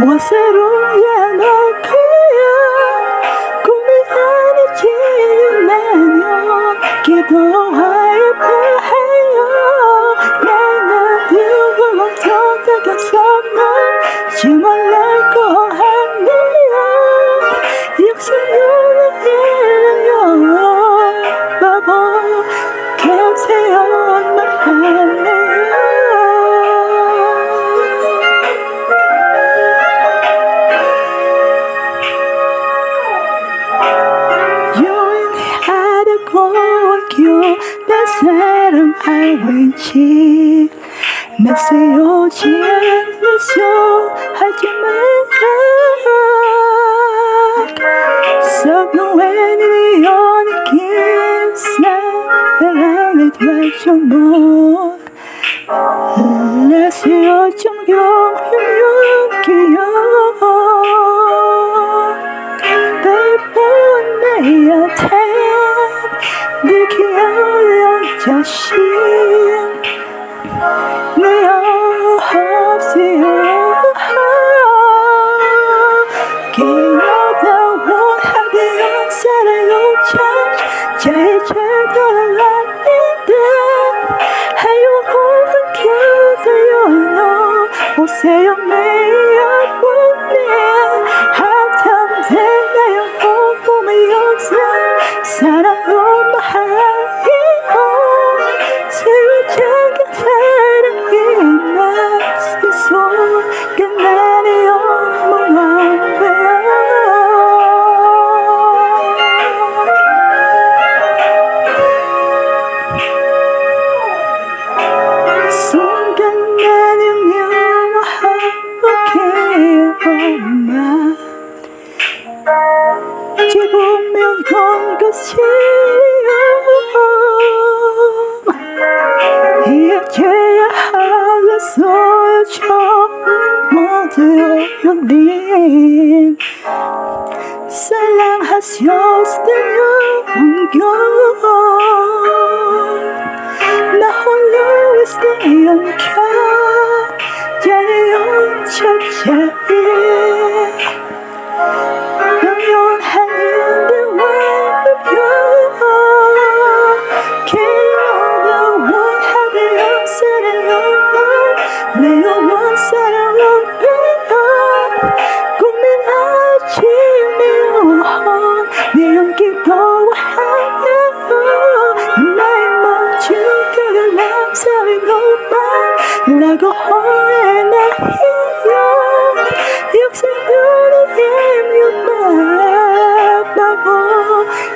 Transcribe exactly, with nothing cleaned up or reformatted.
새로야 너 거야 꿈이 아니지는 내년 기도할 바해요 내는 누구로 도착했었나 지말랄 거 아니야 역시는 일래요 바보 곁에요 말할래요 내 사랑 알왠지 낯에 오지 않으셔 하지만 Somewhere in your kiss 사랑을 발전못 낯에 오정 영영 기억 매번 내한테 늘 기어요 자신 내 없어요 기어다 원하게 살아요 참 잘 찾아라는데 하요 혹은 켜세요 너 오세요 매일 보내 한참 되나요 보고만 영상 사랑으로 새로 작은 사랑이 나 속에 나를 영원한 거야 순간 나는 영원하게 엄마 지보면 건 것이요 이제야 알았어요 처음 모두요 연린 사랑하셨으면 옮겨 나 홀로 있지 않게 자네요 차차에 영원하는데 왜 기어다 원하대요 사랑요 내 영원 사랑요 고민하지 미워 네 연기도 하여 나의 멋진 그걸 남사위 너만 라고 호해나요 역시 눈이 힘이 바보